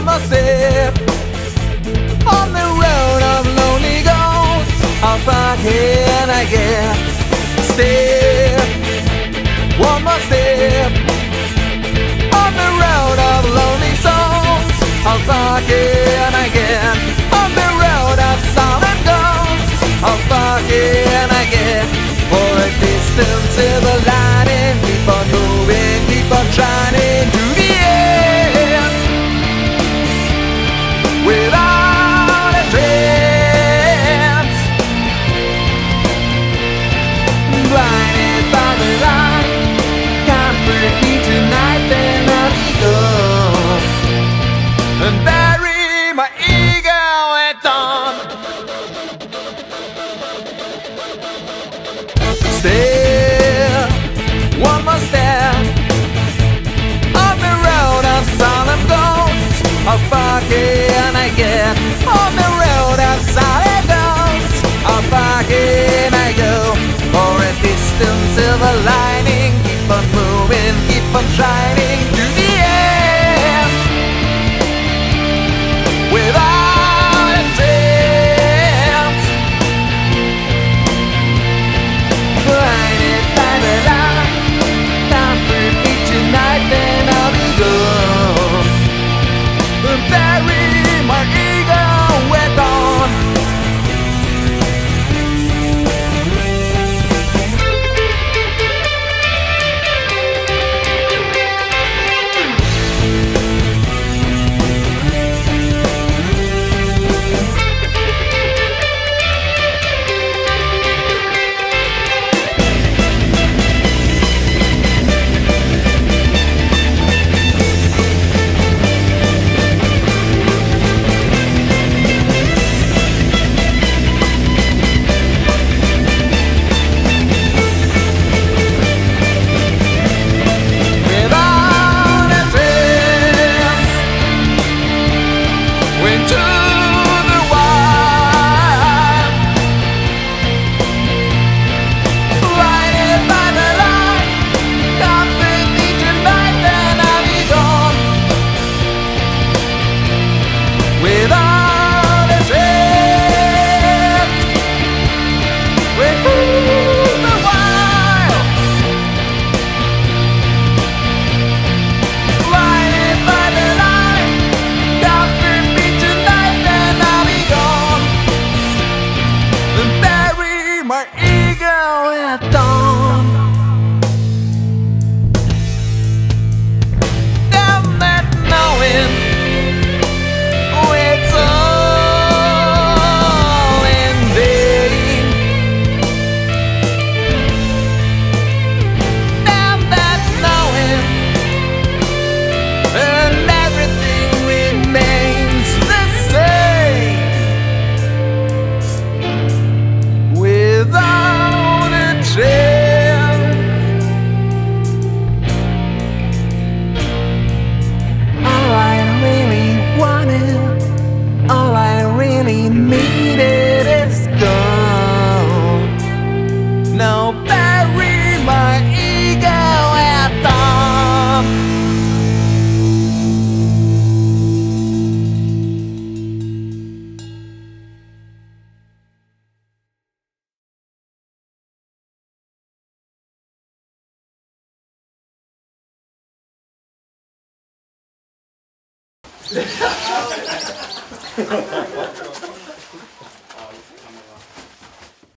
one more step on the road of lonely ghosts. How far can I get? Step, one more step on the road of lonely souls. How far can I get? On the road of silent ghosts. How far can I get? For a distance silver lining, keep on moving, keep on shining to the end without a trance. Blinded by the light, comfort me tonight, then I'll be gone and bury my ego at dawn. Step, one more step on the road of silent ghosts. How far can I get? On the road of silent ghosts. How far can I go? For a distant silver lining, keep on moving, keep on shining to the end without a trance. Blinded by the light, comfort me tonight, then I'll be gone. Bury my ego at dawn. My ego at dawn. Damn that knowing it's all in vain. Damn that knowing, and everything remains the same without a chance. All I really wanted, all I really needed is gone. Now bury my ego at dawn.